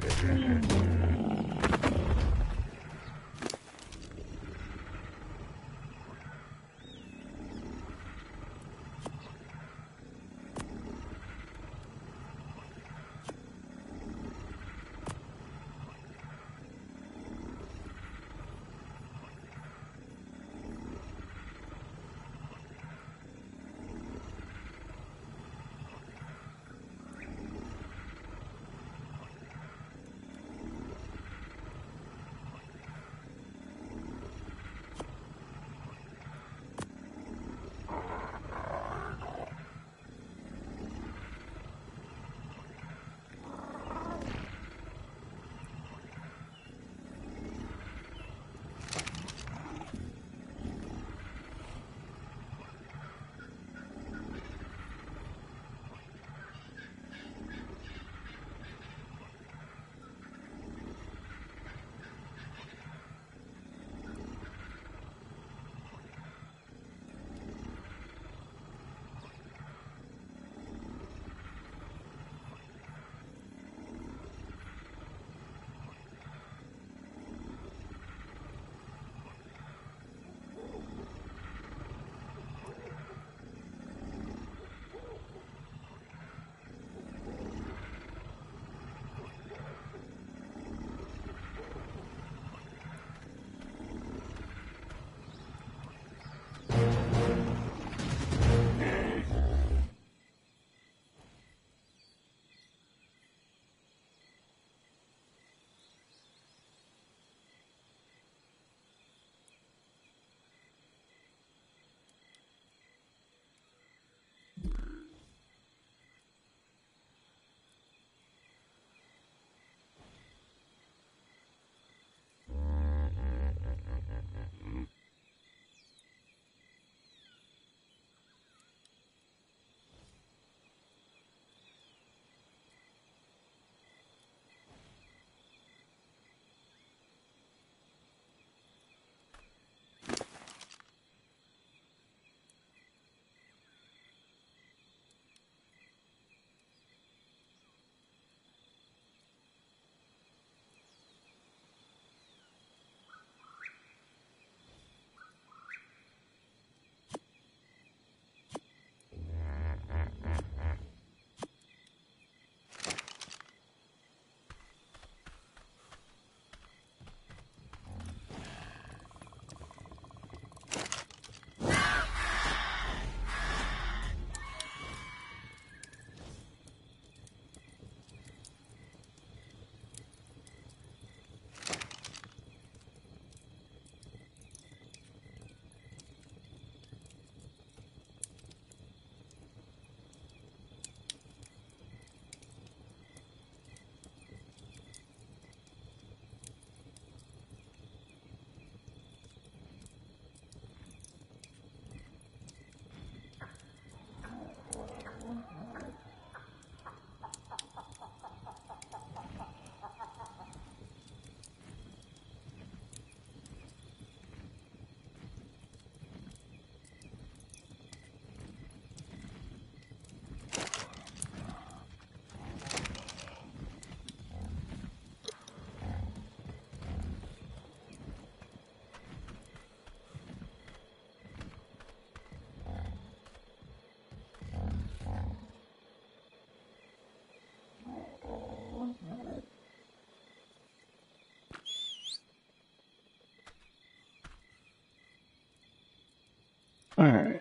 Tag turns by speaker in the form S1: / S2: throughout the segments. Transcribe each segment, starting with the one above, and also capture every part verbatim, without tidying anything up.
S1: All right.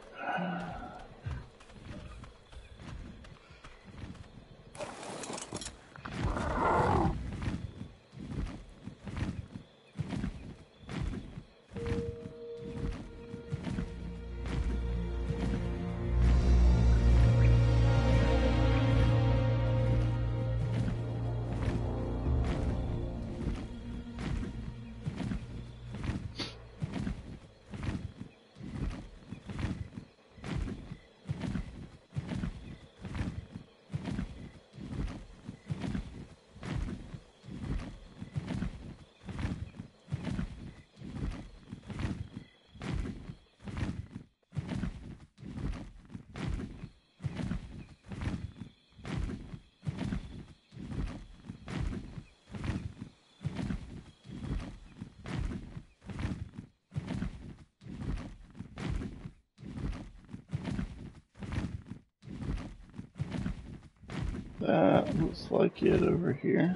S1: That looks like it over here.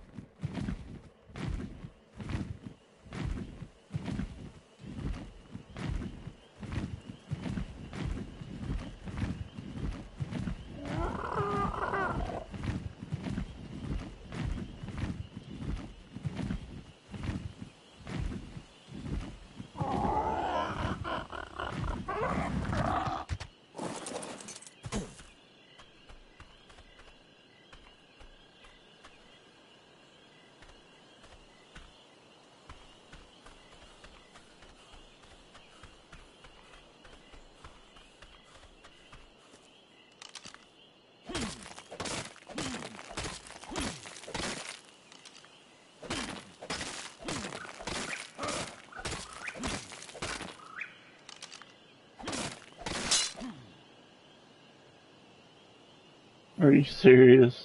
S1: Are you serious?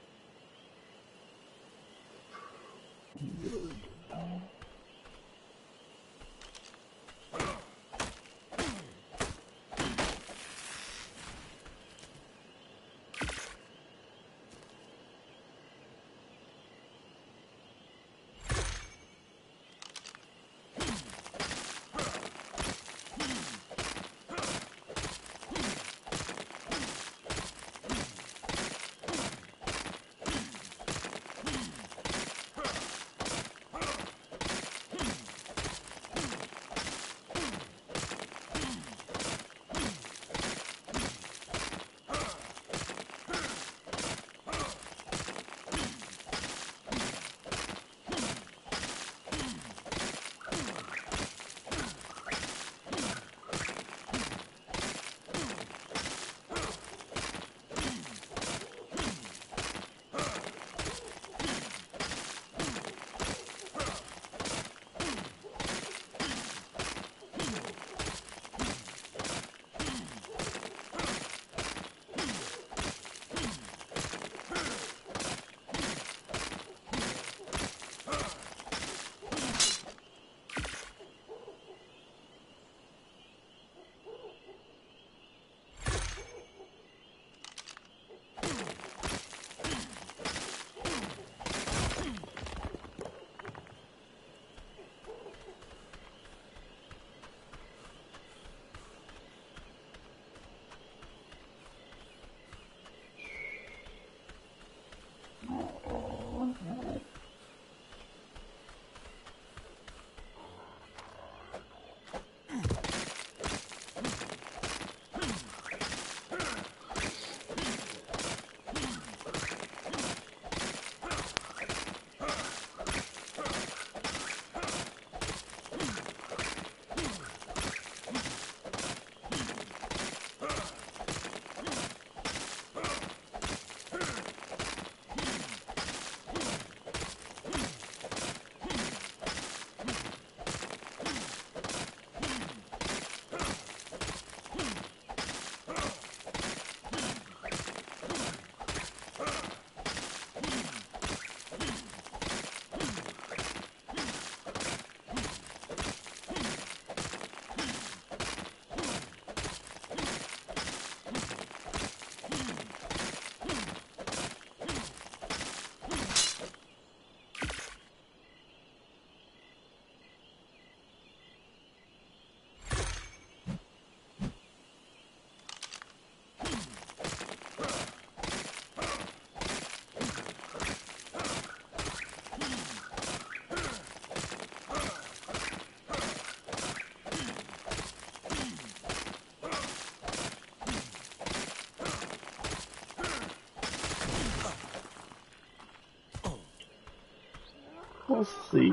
S1: Let's see.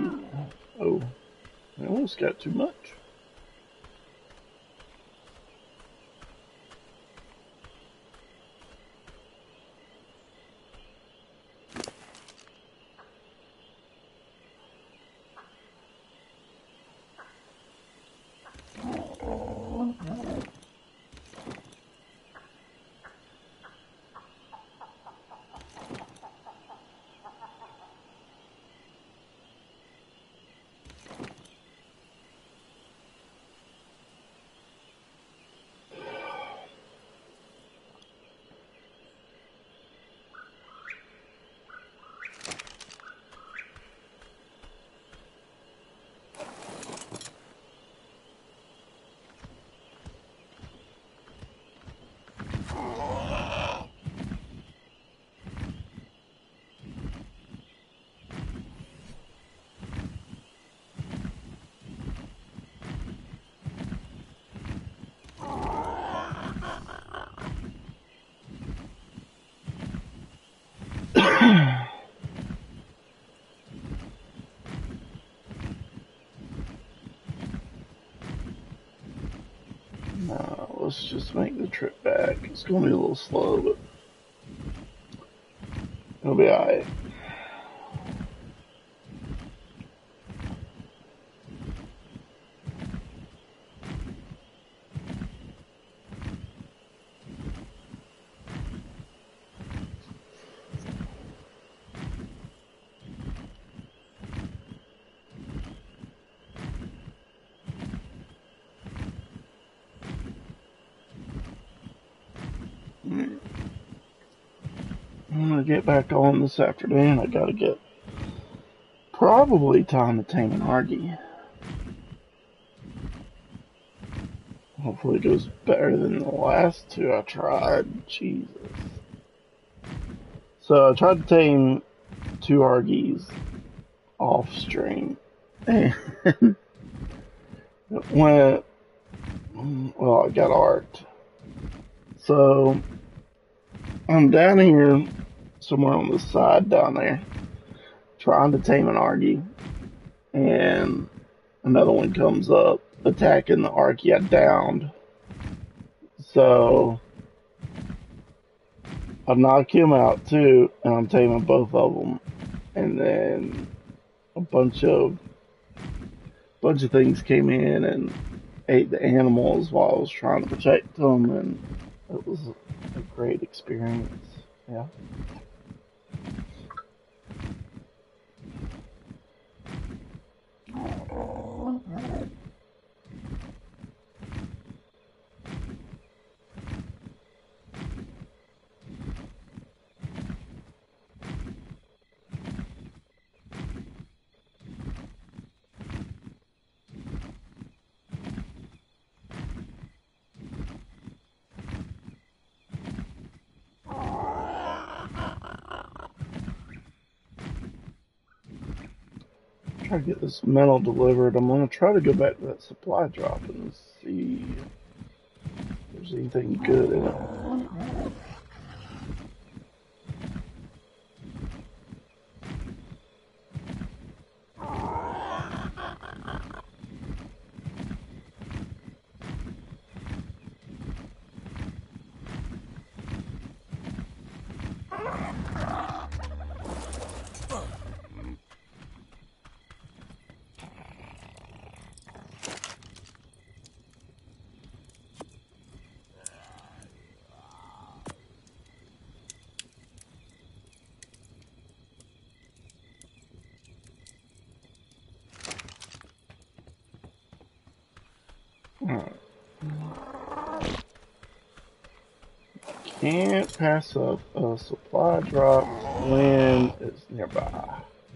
S1: Oh, I almost got too much. let's just make the trip back. It's gonna be a little slow, but it'll be alright. I'm gonna get back on this afternoon. I gotta get probably time to tame an Argy. Hopefully it goes better than the last two I tried. Jesus. So I tried to tame two Argies off stream. And it went, well, I got arced. So I'm down here, somewhere on the side down there, trying to tame an Argy. And another one comes up, attacking the Argy I downed. So I knock him out too, and I'm taming both of them. And then a bunch of bunch of things came in and ate the animals while I was trying to protect them, and it was a great experience. Yeah. Try to get this metal delivered. I'm gonna try to go back to that supply drop and see if there's anything good in it. Alright. Can't pass up a supply drop when it's nearby.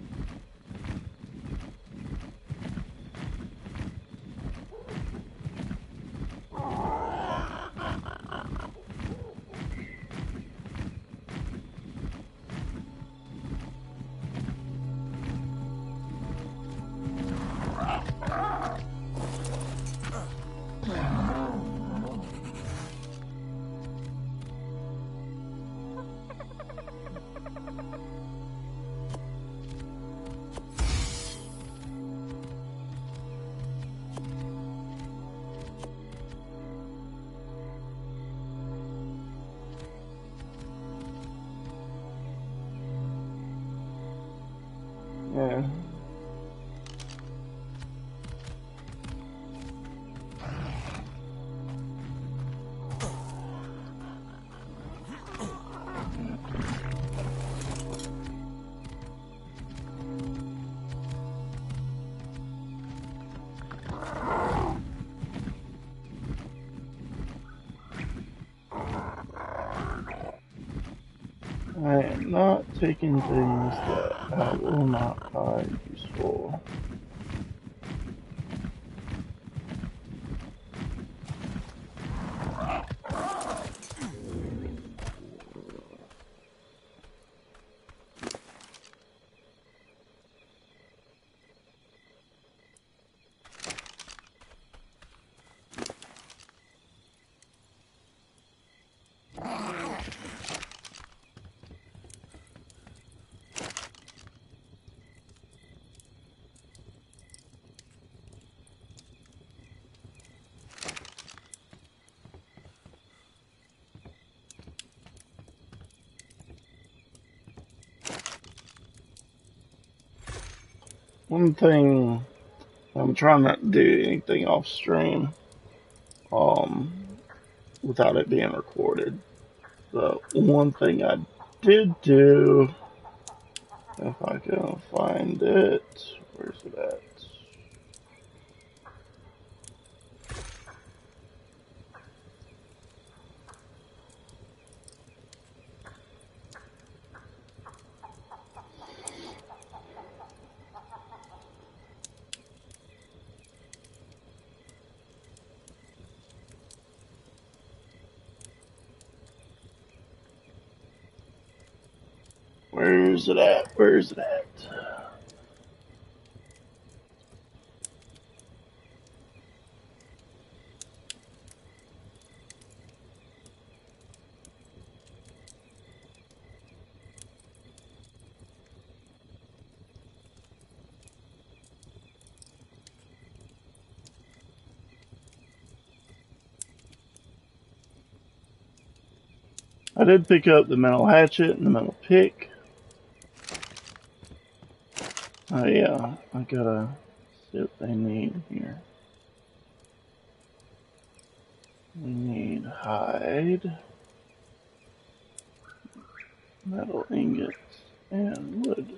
S1: Yeah. I am not taking things that I will not find useful. one thing, I'm trying not to do anything off stream, um, without it being recorded. But one thing I did do, if I can find it, where's it at? Where's it at? Where's it at? I did pick up the metal hatchet and the metal pick. Oh yeah, I gotta see what they need here. We need hide, metal ingots, and wood.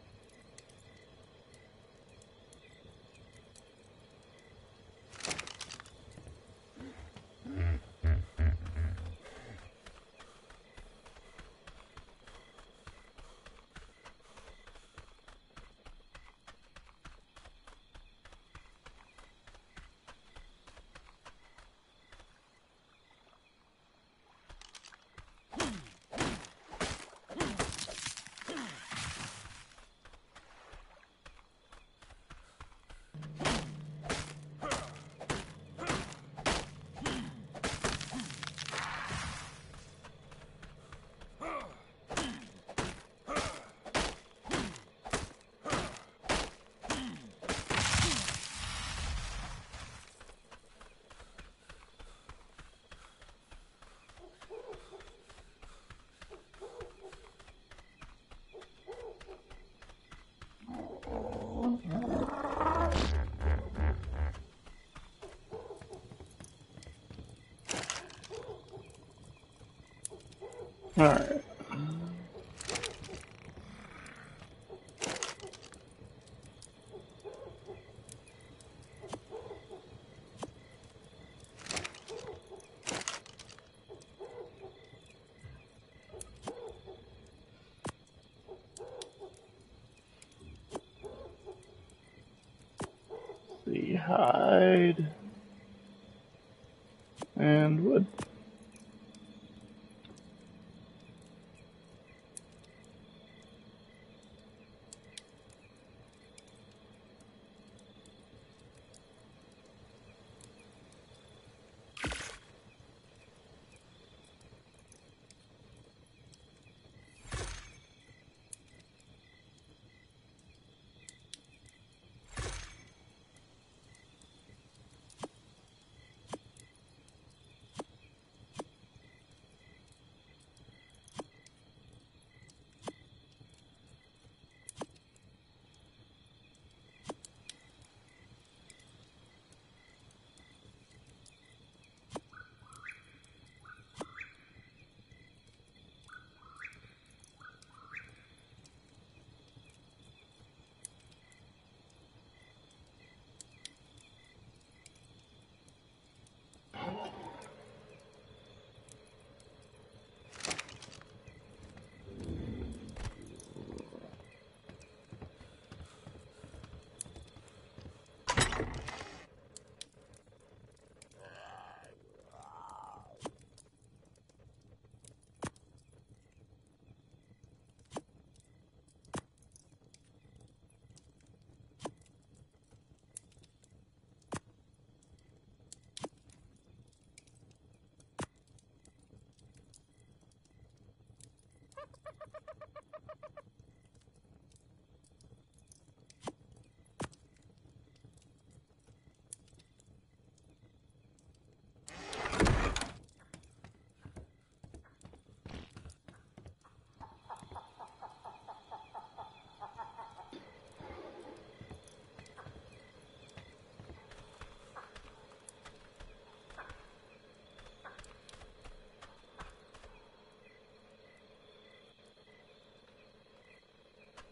S1: Alright. The hide and wood.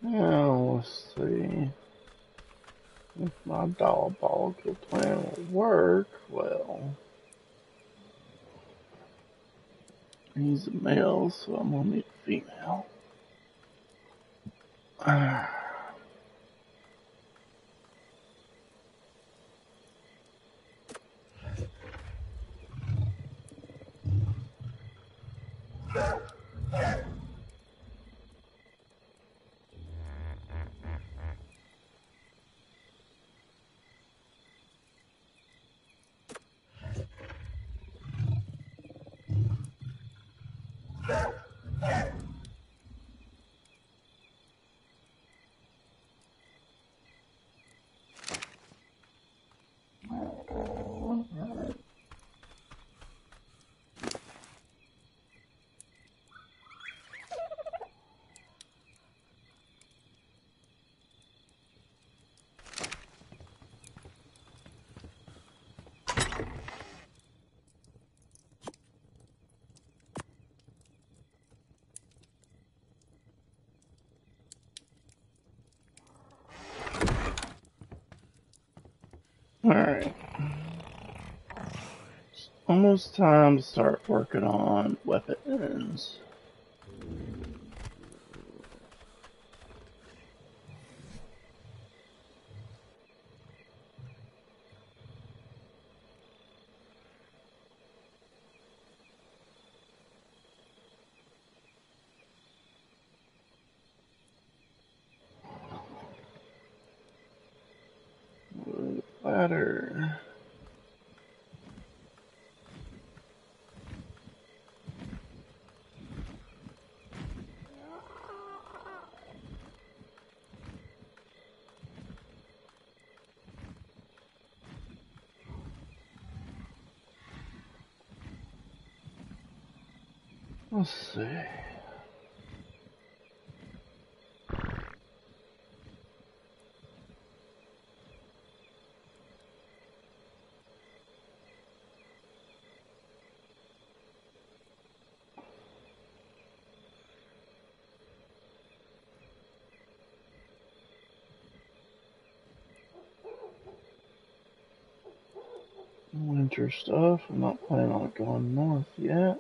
S1: Now, let's see. If my diabolical plan will work, well, he's a male, so I'm gonna need a female. Alright. It's almost time to start working on weapons. Ladder. Let's see. Winter stuff. I'm not planning on going north yet.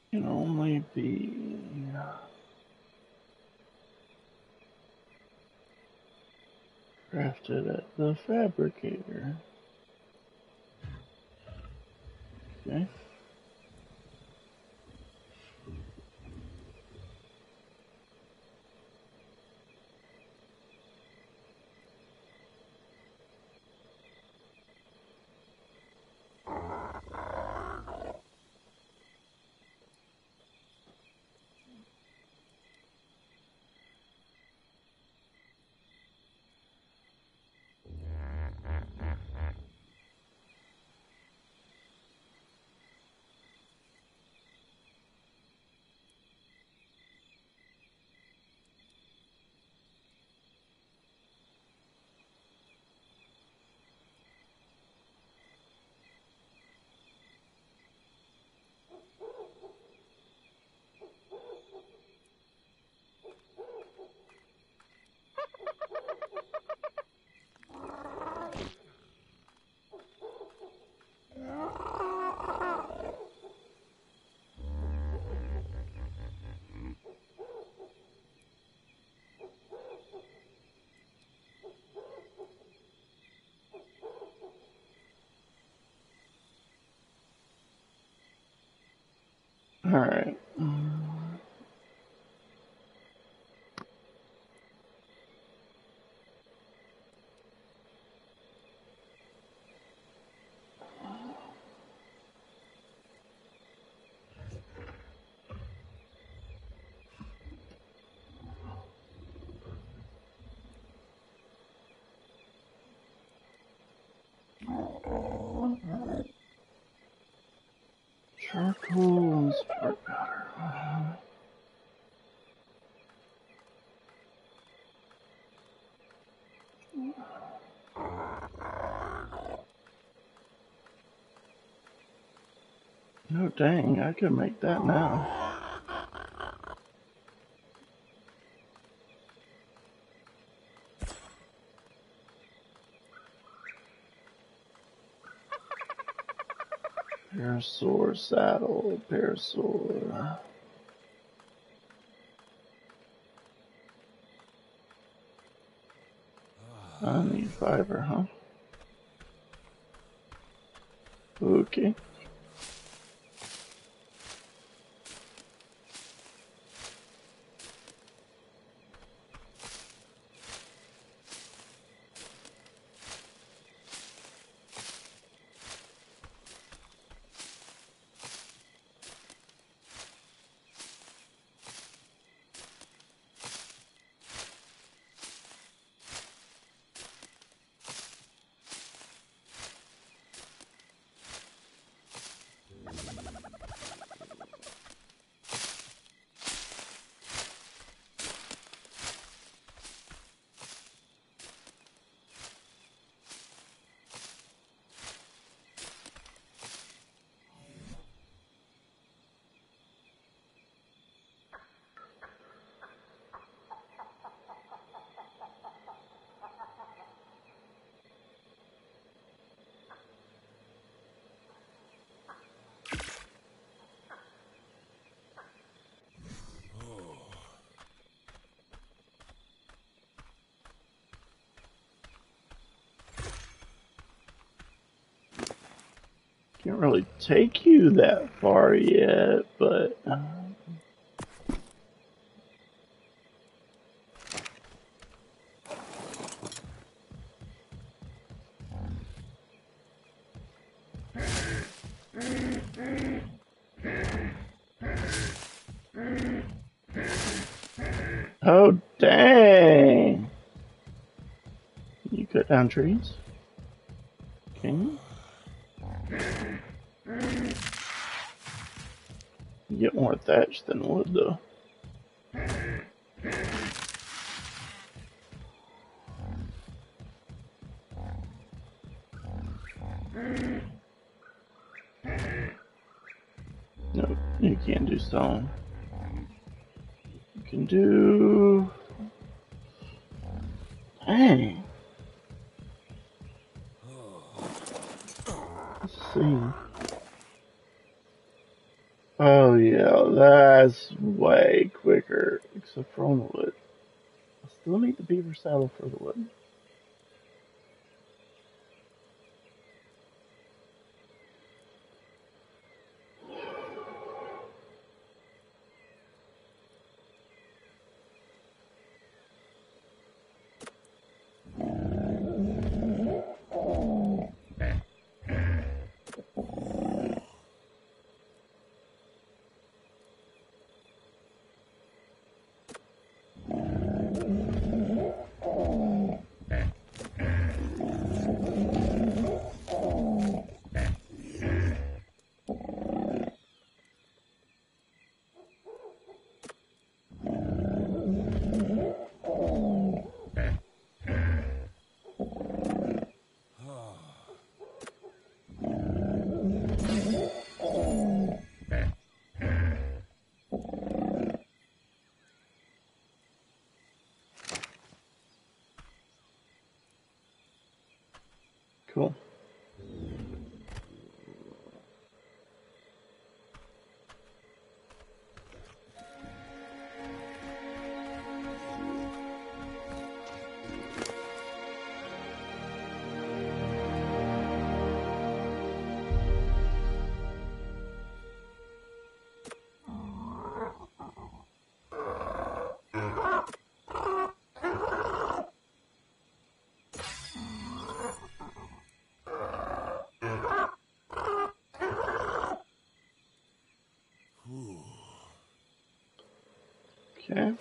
S1: Can only be crafted at the fabricator. Okay. All right. Charcoal and spark powder. No, dang, I could make that now. Parasaur saddle, parasaur. I need fiber, huh? Okay. Can't really take you that far yet, but... Uh... Oh, dang! You cut down trees? Can you? You get more thatch than wood, though. No, you can't do stone. You can do... Dang. Let's see. Oh yeah, that's way quicker. Except for on the wood. I still need the beaver saddle for the wood. Cool. Okay.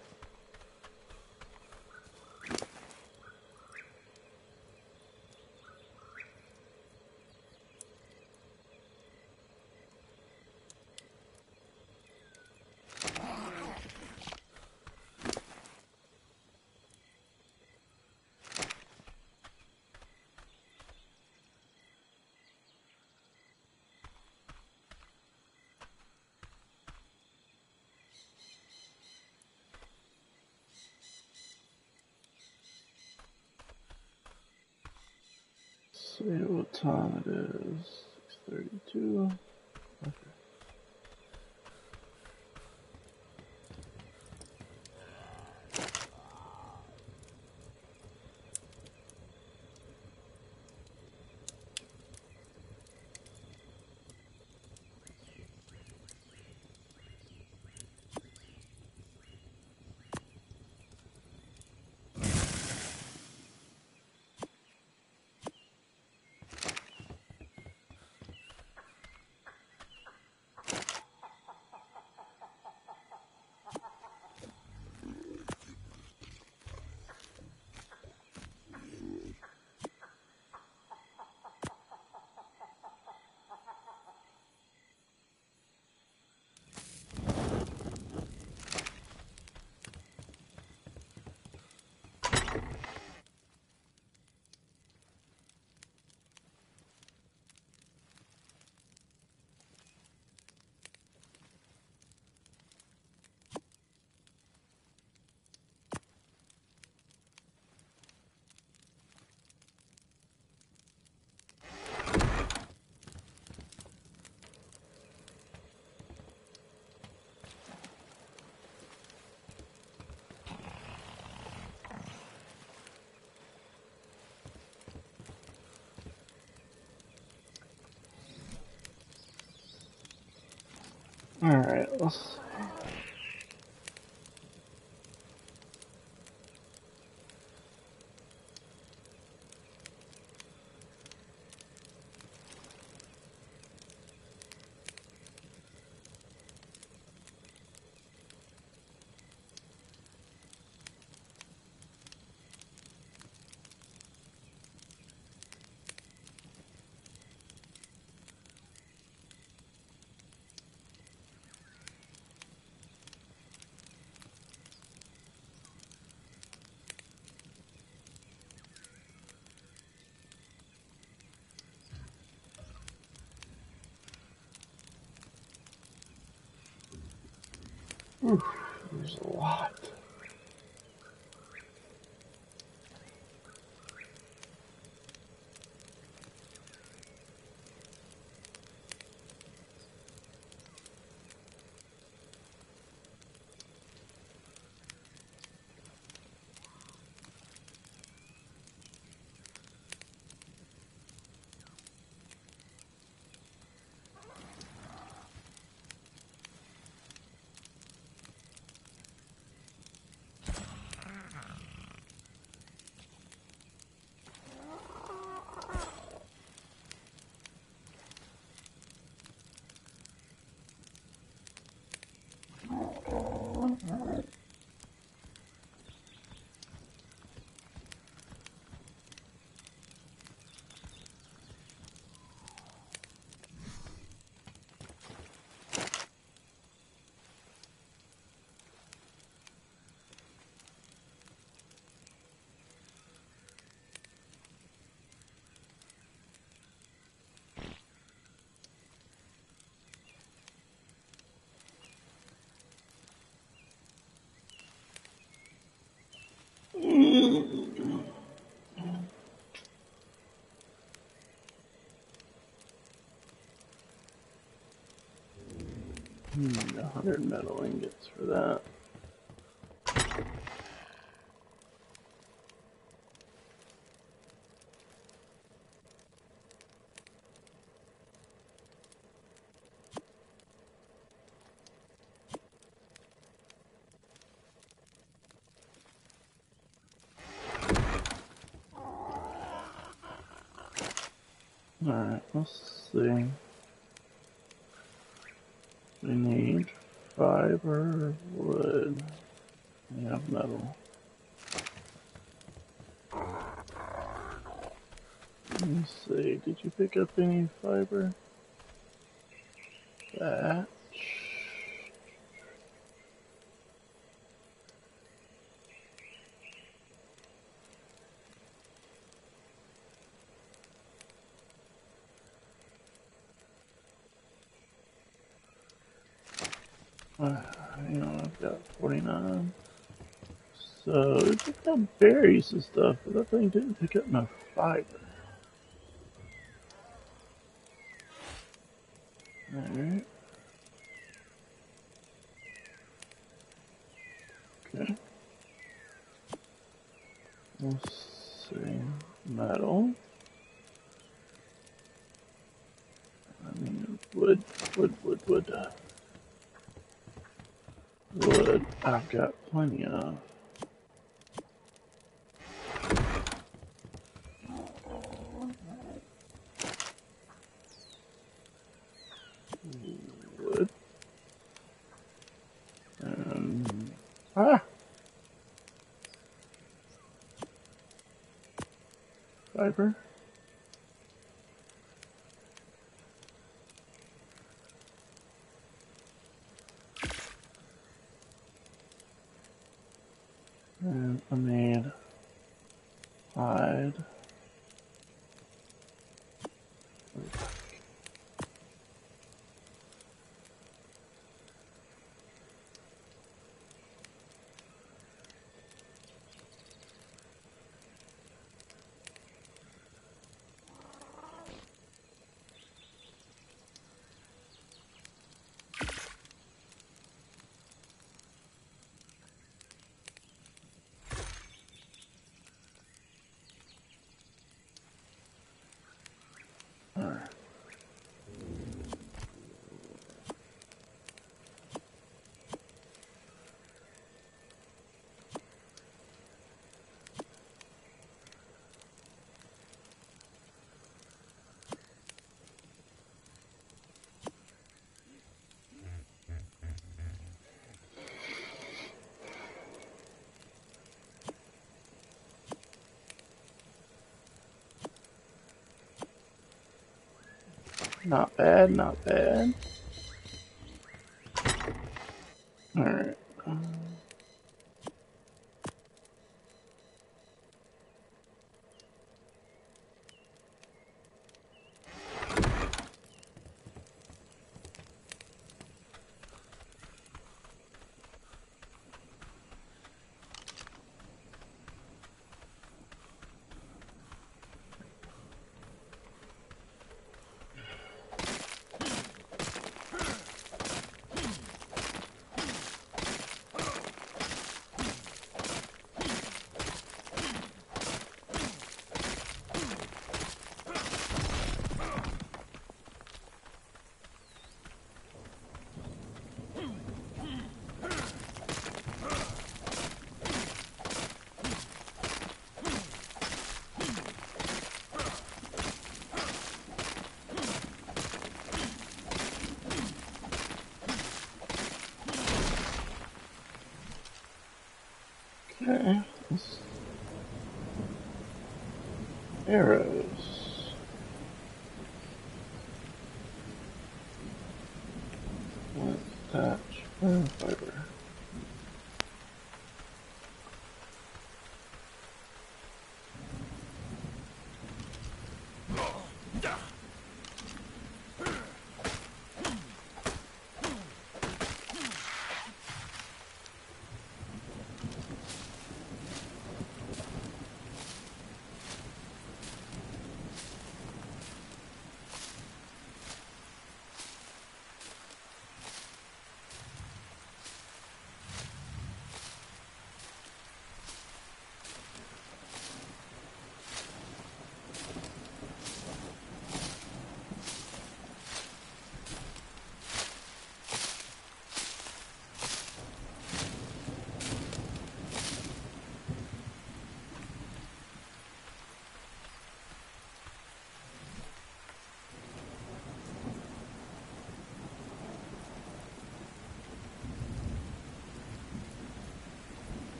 S1: See what time it is. six thirty-two. Okay. Alright, let's Oof, there's a lot. Need a hundred metal ingots for that. Alright, let's see. We need fiber, wood, we have metal. Let me see, did you pick up any fiber? That. Uh, you know, I've got forty-nine. So, we picked up berries and stuff, but that thing didn't pick up no fiber. Alright. Okay. Let's see. Metal. I mean, wood, wood, wood, wood. Wood, I've got plenty of. Wood. And, ah! Fiber. And I made hide. Alright. Not bad, not bad. Alright. Um, Okay. Let's... Arrows. Let's attach oh, fiber.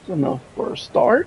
S1: It's enough for a start.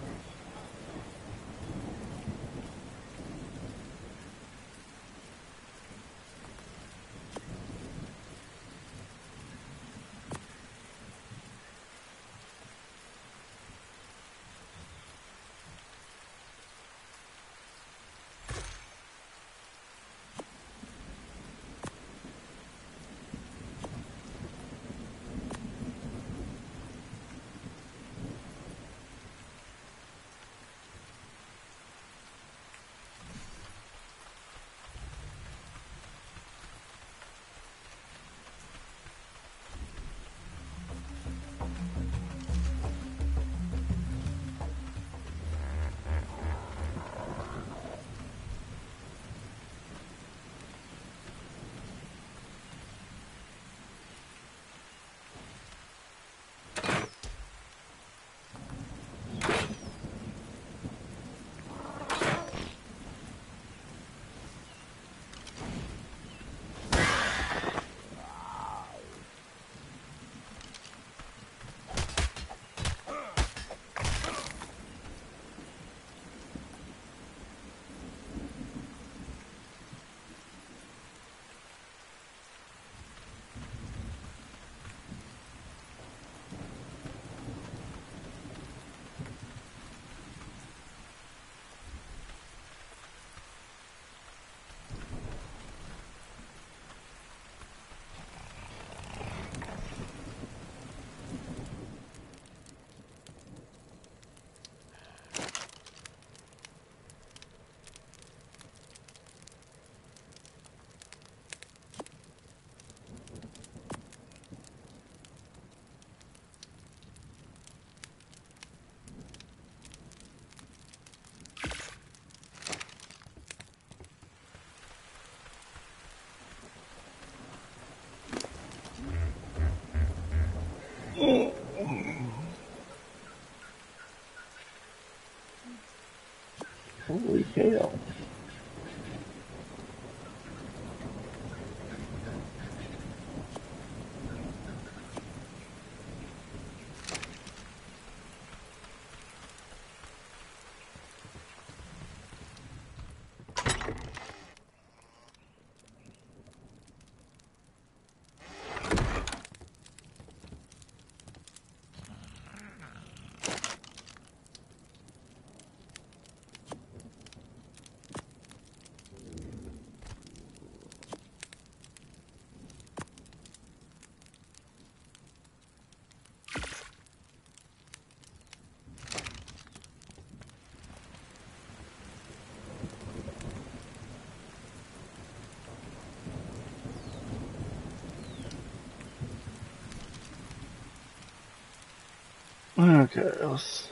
S1: Holy cow. Okay, let's see.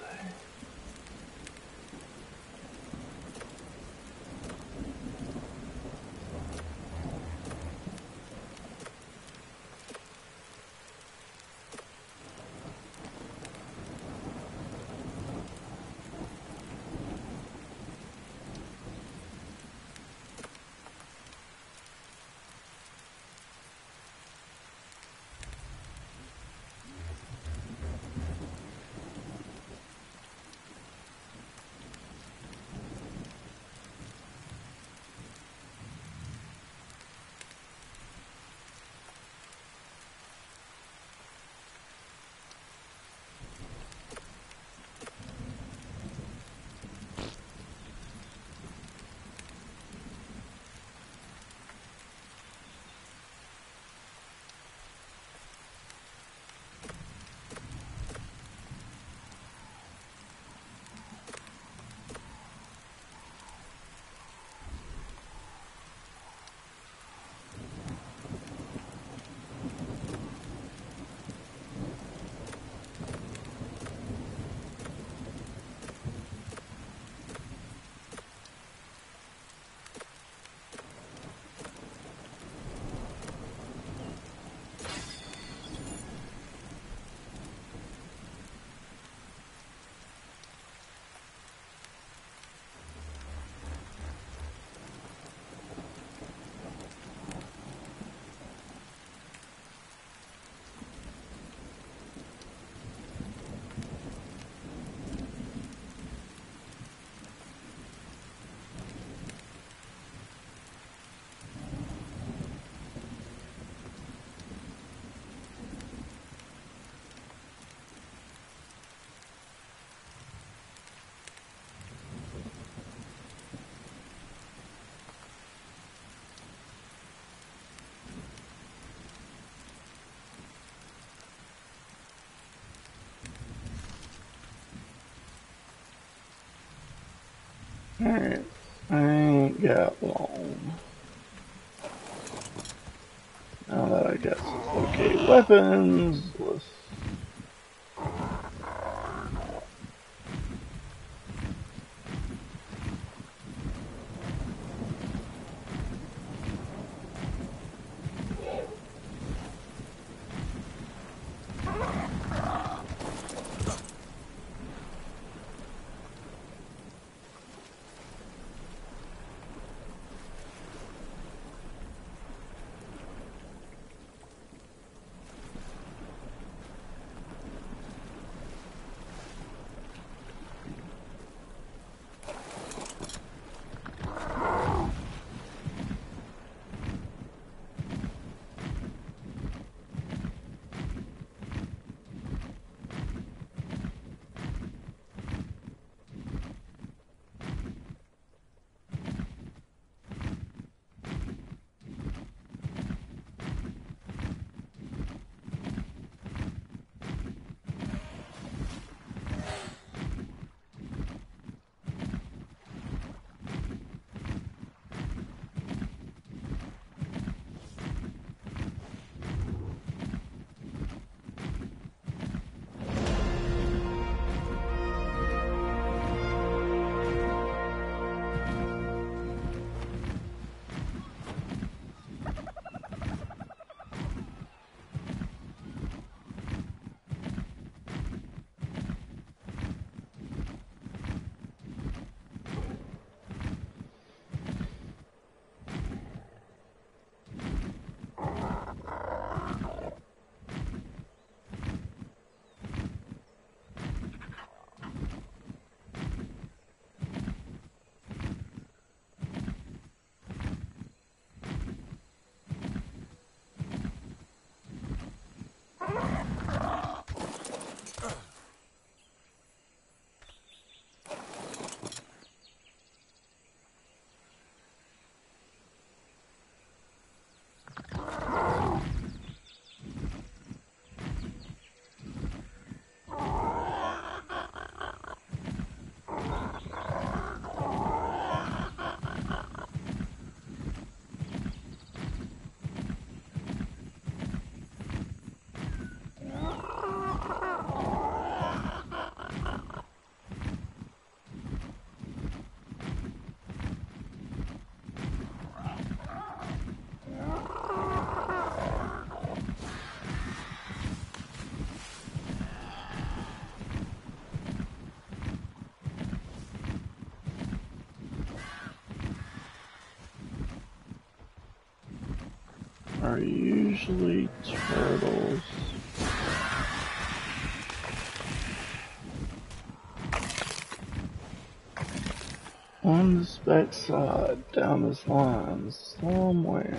S1: Alright. I ain't got long. Now that I got some okay weapons, let's are usually turtles. On this back side, down this line, somewhere.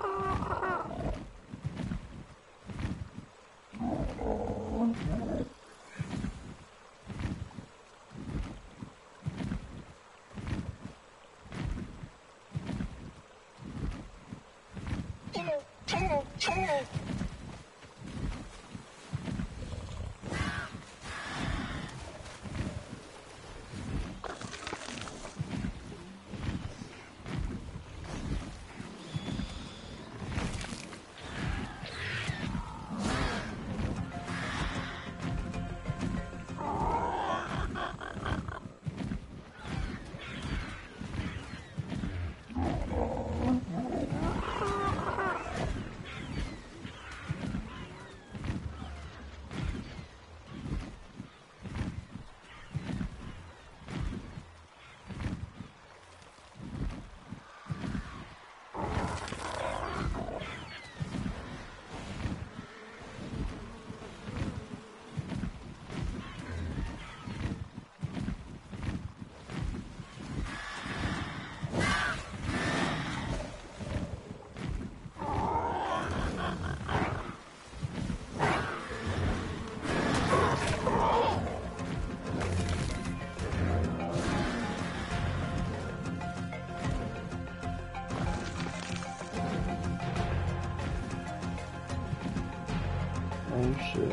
S1: Oh shit.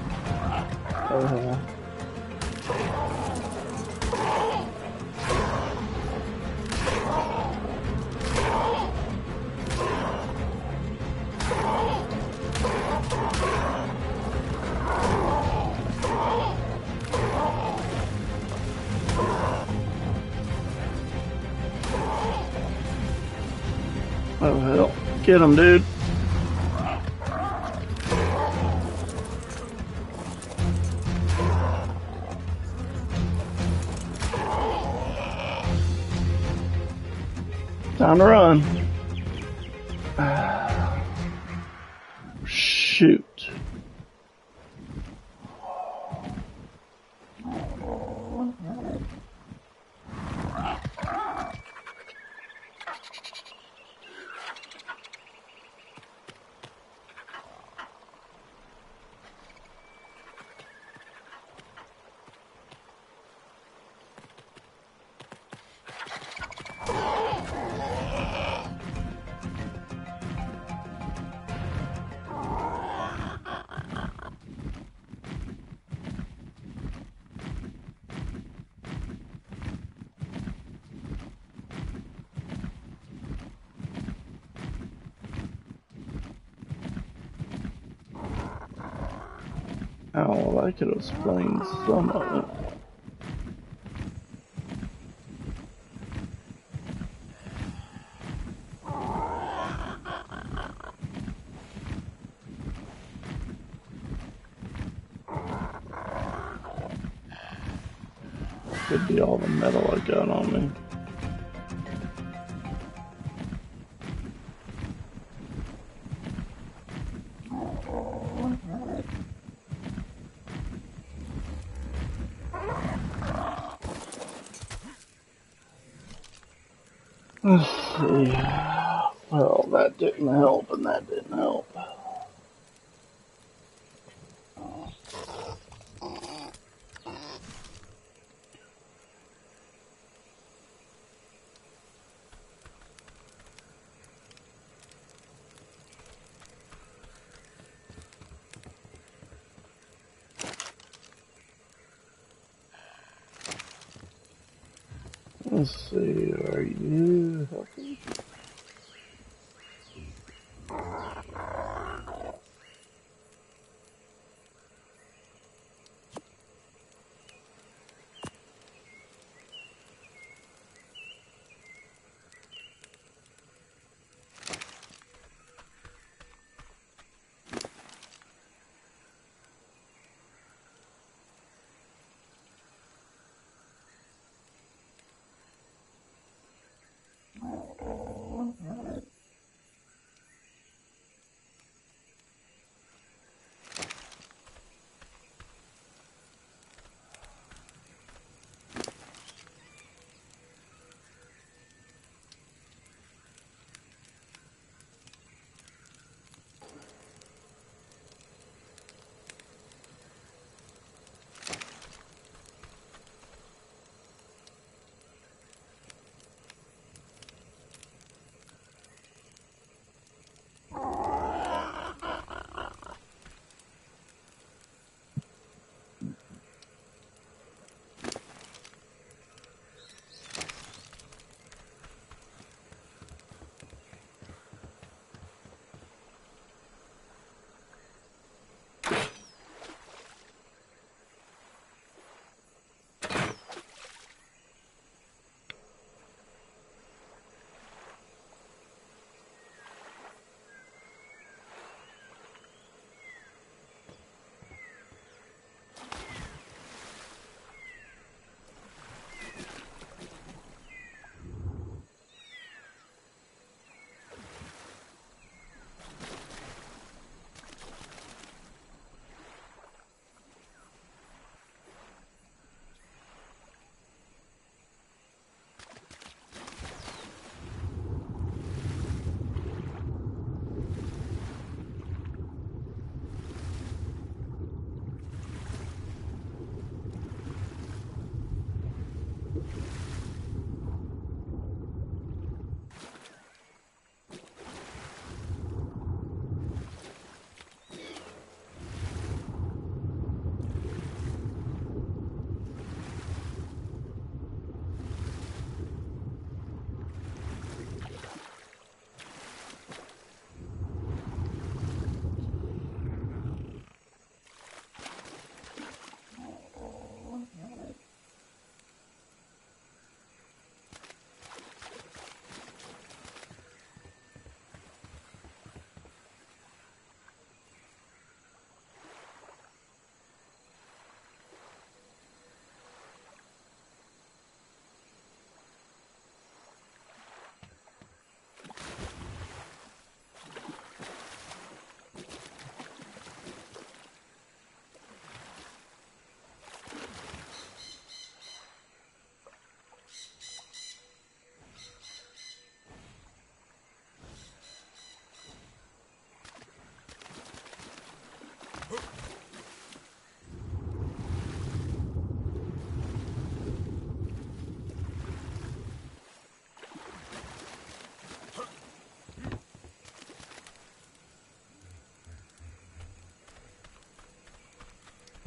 S1: Oh hell. Oh hell. Get him, dude. Time to run. Shoot. Oh, well, I could explain some of it. Could be all the metal I got on me. Let's see. Well, that didn't help, and that didn't help. Let's see, are you healthy?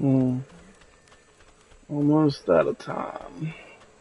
S1: Mm, almost out of time.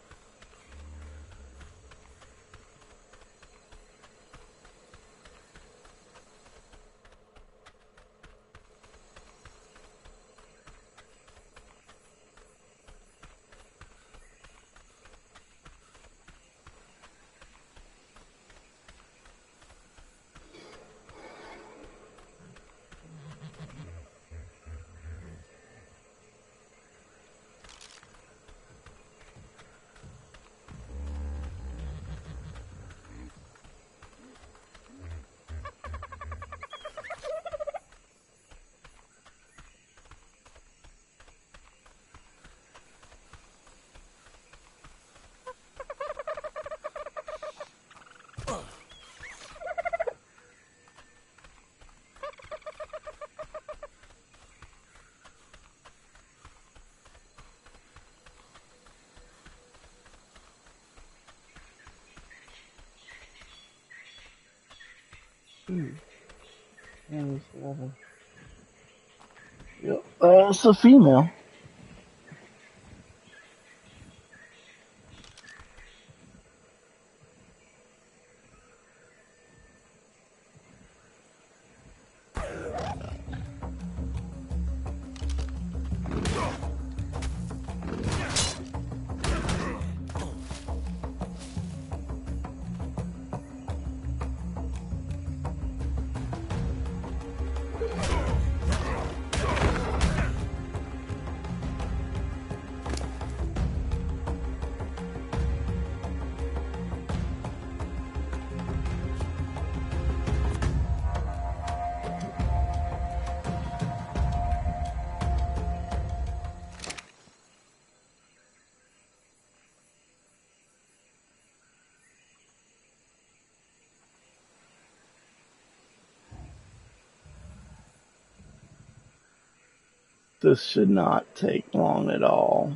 S1: Hmm. There's eleven. Yep, that's a female. This should not take long at all.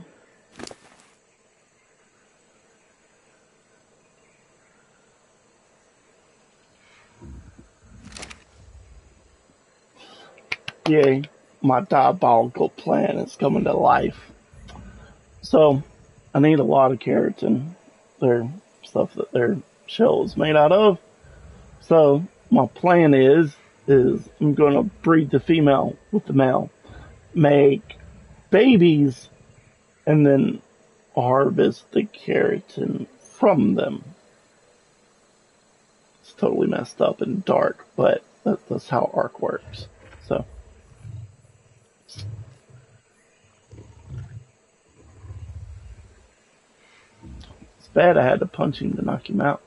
S1: Yay, my diabolical plan is coming to life. So, I need a lot of keratin. They're stuff that their shell is made out of. So, my plan is, is I'm going to breed the female with the male, make babies, and then harvest the keratin from them. It's totally messed up and dark, but that, that's how Ark works. So. It's bad I had to punch him to knock him out.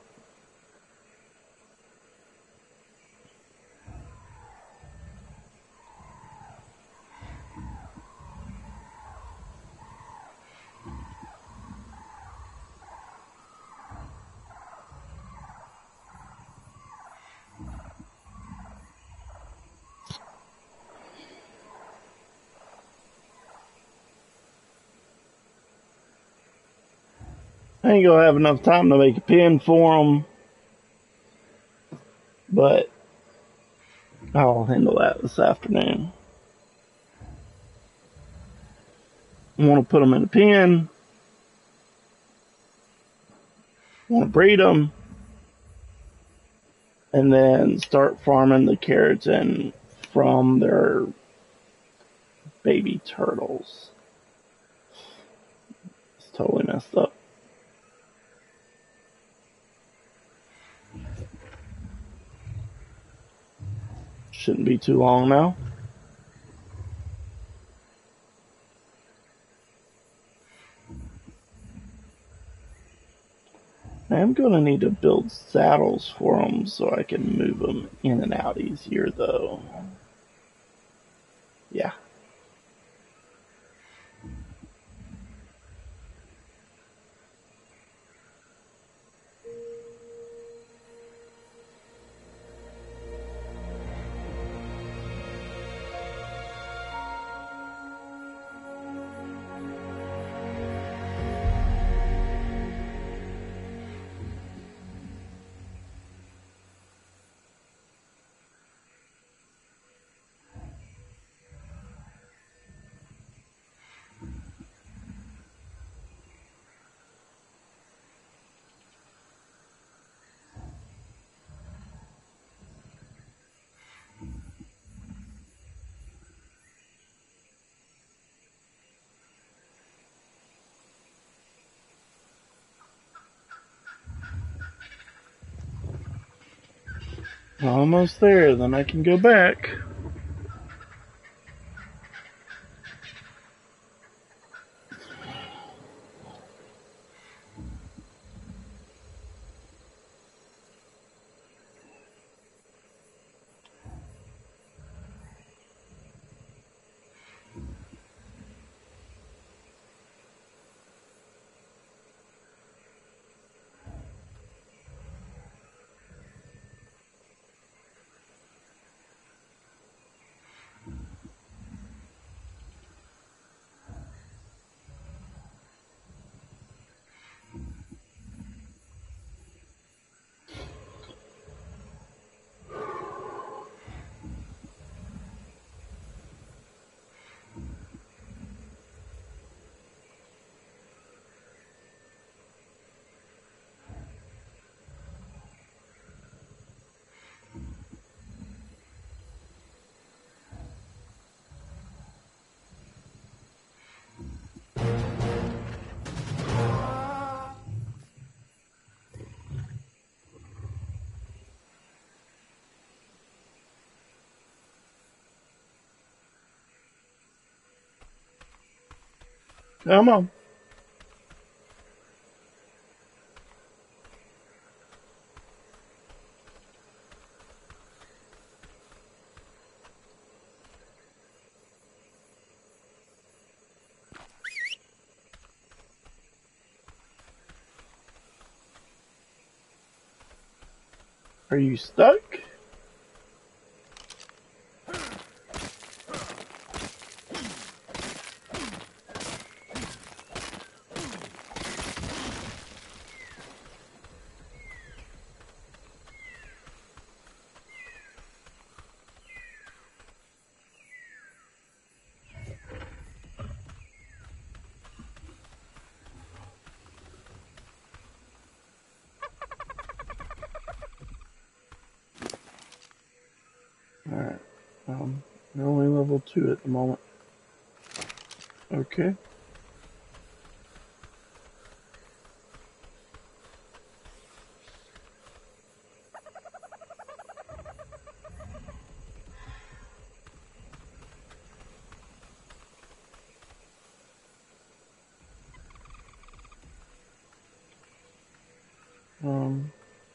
S1: I ain't gonna have enough time to make a pen for them, but I'll handle that this afternoon. I want to put them in a pen. I want to breed them, and then start farming the keratin from their baby turtles. It's totally messed up. Shouldn't be too long now. I'm gonna need to build saddles for them so I can move them in and out easier though. Yeah. Almost there, then I can go back. Come on. Are you stuck? Alright. Um, we're only level two at the moment. Okay. Um,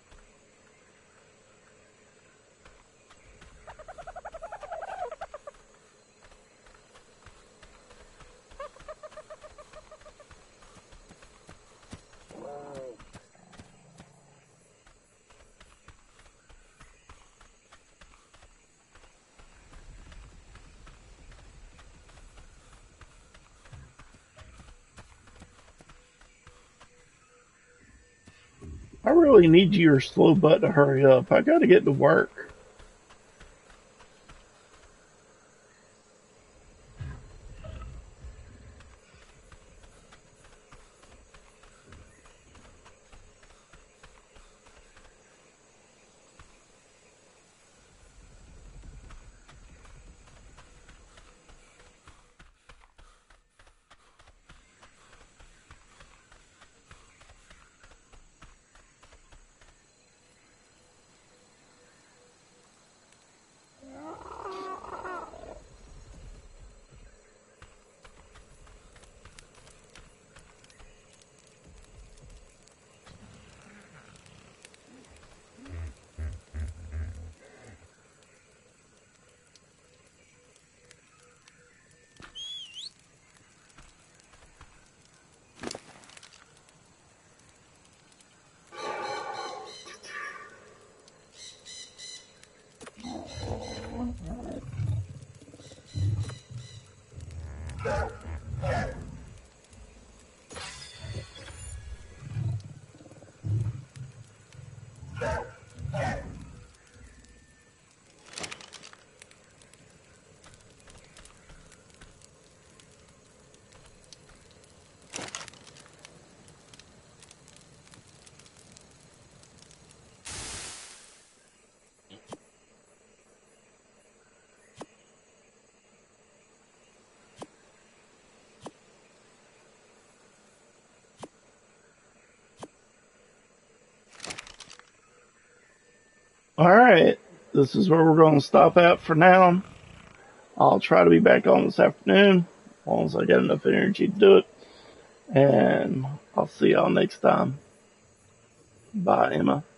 S1: I really need your slow butt to hurry up. I gotta get to work. Alright. this is where we're going to stop at for now. I'll try to be back on this afternoon, as long as I get enough energy to do it. And I'll see y'all next time. Bye, Emma.